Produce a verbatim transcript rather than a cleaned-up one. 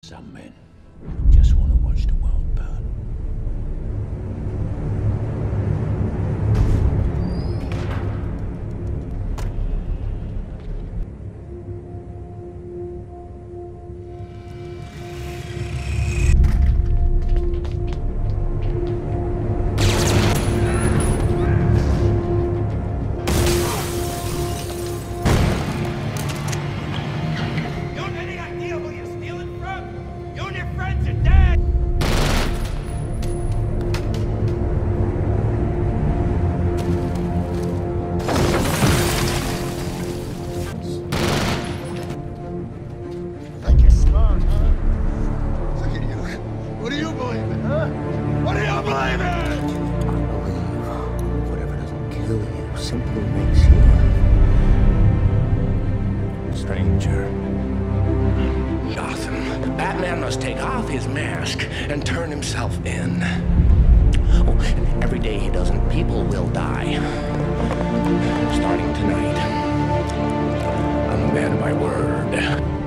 Some men just want to watch the world burn. What do you believe in, huh? What do you believe in? I believe whatever doesn't kill you simply makes you a stranger. Gotham. Batman must take off his mask and turn himself in. Oh, and every day he doesn't, people will die. Starting tonight. I'm a man of my word.